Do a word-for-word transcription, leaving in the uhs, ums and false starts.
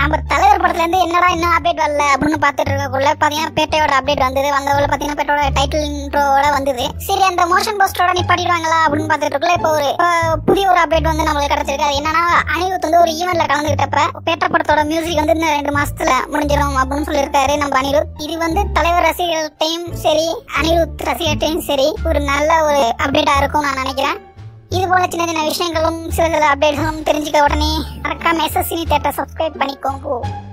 நம்ம தலைவர் படத்துல இருந்து என்னடா இன்னும் அப்டேட் வரல அப்படின்னு பாத்துட்டு இருக்கக்குள்ள பாத்தீங்கன்னா பேட்டையோட அப்டேட் வந்தது. வந்தவள பாத்தீங்கன்னா பேட்டோட டைட்டில் இன்ட்ரோட வந்தது. சரி அந்த மோஷன் போஸ்டரோட நிப்பாட்டிடுவாங்களா அப்படின்னு பாத்துட்டு இருக்கல இப்போ ஒரு புதிய ஒரு அப்டேட் வந்து நம்மளுக்கு கிடைச்சிருக்கு. அது என்னன்னா அனிருத் வந்து ஒரு ஈவென்ட்ல கலந்துகிட்டப்ப பேட்ட படத்தோட மியூசிக் வந்து இன்னும் ரெண்டு மாசத்துல முடிஞ்சிடும் அப்படின்னு சொல்லியிருக்காரு நம்ம அனிருத். இது வந்து தலைவர் ரசிகர்கள்டையும் சரி அனிருத் ரசிகர்டையும் சரி ஒரு நல்ல ஒரு அப்டேட்டா இருக்கும் நான் நினைக்கிறேன். இது போல சின்ன சின்ன விஷயங்களும் சில சில அப்டேட்களும் தெரிஞ்சுக்க உடனே மறக்காம எஸ்எஸ்சினி தியேட்டர் சப்ஸ்கிரைப் பண்ணிக்கோங்க.